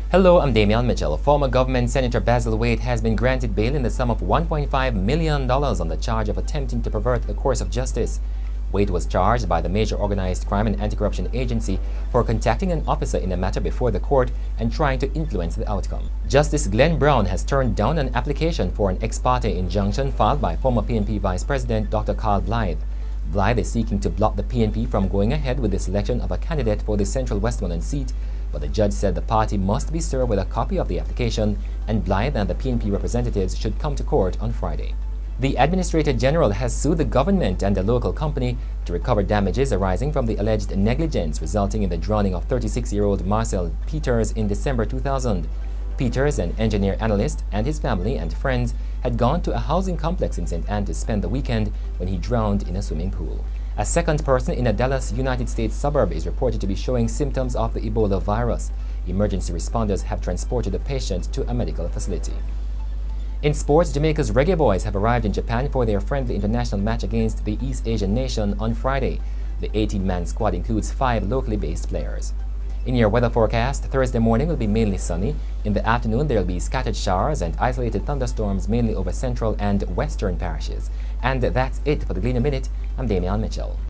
Hello, I'm Damian Mitchell. Former government Senator Basil Waite has been granted bail in the sum of $1.5 million on the charge of attempting to pervert the course of justice. Waite was charged by the Major Organized Crime and Anti-Corruption Agency for contacting an officer in a matter before the court and trying to influence the outcome. Justice Glenn Brown has turned down an application for an ex parte injunction filed by former PNP Vice President Dr. Karl Blythe. Blythe is seeking to block the PNP from going ahead with the selection of a candidate for the Central Westmoreland seat, but the judge said the party must be served with a copy of the application, and Blythe and the PNP representatives should come to court on Friday. The Administrator General has sued the government and a local company to recover damages arising from the alleged negligence resulting in the drowning of 36-year-old Marcel Peters in December 2000. Peters, an engineer analyst, and his family and friends had gone to a housing complex in St. Anne to spend the weekend when he drowned in a swimming pool. A second person in a Dallas, United States suburb is reported to be showing symptoms of the Ebola virus. Emergency responders have transported the patient to a medical facility. In sports, Jamaica's Reggae Boys have arrived in Japan for their friendly international match against the East Asian nation on Friday. The 18-man squad includes 5 locally based players. In your weather forecast, Thursday morning will be mainly sunny. In the afternoon, there will be scattered showers and isolated thunderstorms mainly over central and western parishes. And that's it for the Gleaner Minute. I'm Damian Mitchell.